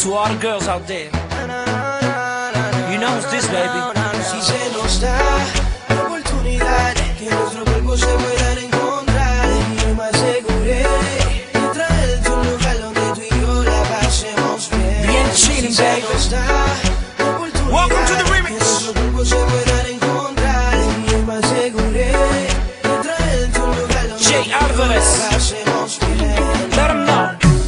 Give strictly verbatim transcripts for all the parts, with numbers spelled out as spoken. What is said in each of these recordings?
to all the girls out there. You know who's this, baby? Si se nos da la oportunidad que nuestro cuerpo se puedan encontrar, yo me aseguré de traerte a un lugar donde tú y yo la pasemos bien. Bien chilling, si baby. Se nos da la oportunidad Welcome to the remix. que nuestro cuerpo se puedan encontrar, yo me aseguré de traerte a un lugar donde Jay tú y yo Alvarez. la pasemos bien. Let 'em know.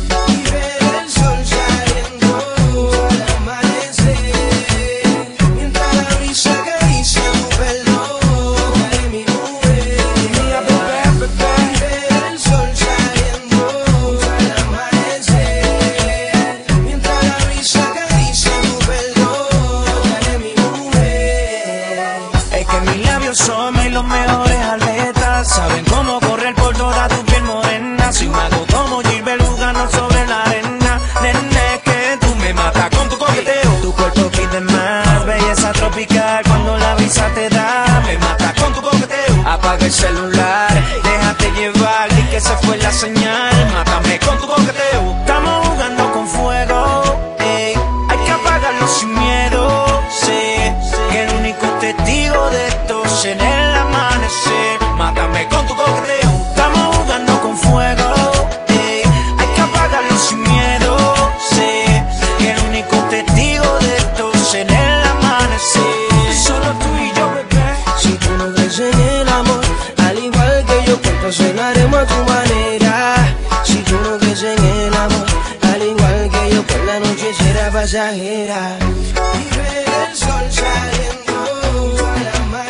Son los mejores atletas, saben cómo correr por toda tu piel morena. Soy mago como Gilbert jugando sobre la arena. Nene, que tú me matas con tu coqueteo. Tu cuerpo pide más, belleza tropical cuando la brisa te da. Me mata con tu coqueteo. Apaga el celular, déjate llevar, di que se fue la señal. Mátame con tu coqueteo. Estamos jugando con fuego, ey, hay que apagarlo sin miedo. Sé que el único testigo de esto en el amanecer. Mátame con tu coqueteo. Estamos jugando con fuego, ey, hay que apagarlo sin miedo. Sé que el único testigo de esto es en el amanecer. Solo tú y yo, bebé. Si tú no crees en el amor, al igual que yo, pues cenaremos a tu manera. Si tú no crees en el amor, al igual que yo, pues la noche será pasajera. Y ver el sol saliendo al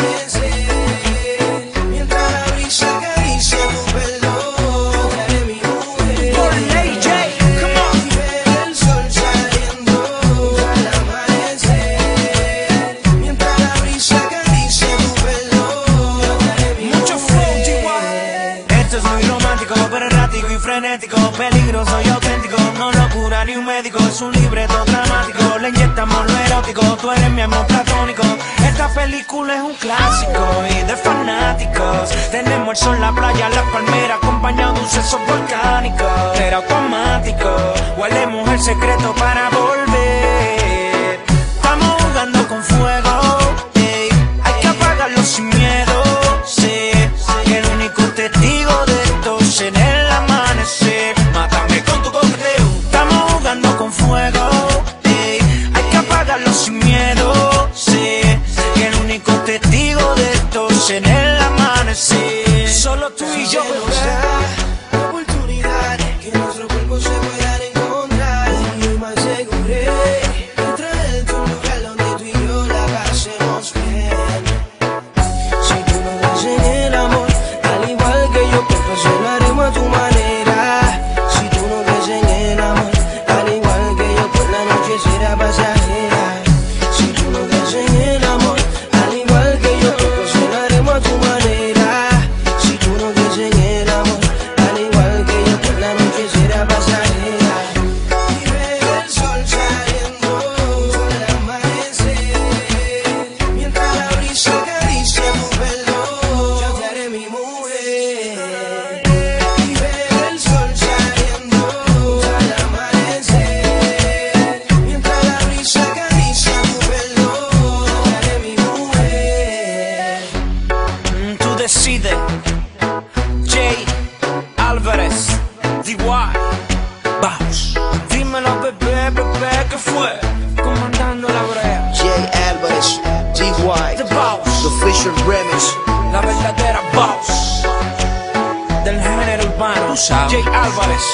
amanecer, mientras la brisa acaricia tu pelo, traeré mi mujer. Por ley, Jay, come on. Y ver el sol saliendo al amanecer, mientras la brisa acaricia tu pelo, traeré mi Mucho flow, D Y. Esto es muy romántico, pero errático y frenético. Peligroso y auténtico, no lo cura ni un médico. Es un libreto dramático, le inyectamos lo erótico. Tú eres mi amor platónico. Esta película es un clásico y de fanáticos. Tenemos el sol, la playa, las palmeras, acompañado de un suceso volcánico. Era automático, guardemos el secreto para volver. Estamos jugando con fuego, ey, hay que apagarlo sin miedo. Sé que el único testigo de esto es en el amanecer. Mátame con tu coqueteo. Estamos jugando con fuego, ey, hay que apagarlo sin miedo. Sé que el único testigo de esto es en el amanecer. Solo tú y yo, nos da la oportunidad que nuestro cuerpo se puedan encontrar, y yo me aseguré de traerte a un lugar donde tú y yo la pasemos bien. Si tú no crees en el amor, al igual que yo, pues cenaremos a tu manera. Si tú no crees en el amor, al igual que yo, pues la noche será pasajera. Si tú no crees en el amor, al igual que yo, pues cenaremos a tu manera. Si tú no crees en el amor, al igual que yo, pues la noche será pasajera. Y ver el sol saliendo al amanecer, mientras la brisa acaricia tu pelo, yo te haré mi mujer. Y ver el sol saliendo al amanecer, mientras la brisa acaricia tu pelo, yo te haré mi mujer. Mm, tú decides. Jay Alvarez, D Y. Vamos. Dímelo, bebé, bebé, ¿qué fue? Comandando la brea. Jay Alvarez, D Y, The Boss, The Official Remix. la verdadera boss del género urbano. Jay Alvarez,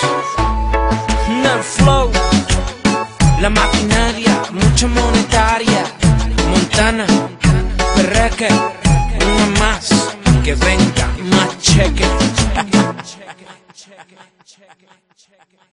Nel Flow, la maquinaria, mucha monetaria. Montana, Perreque, una más, que venga más cheque.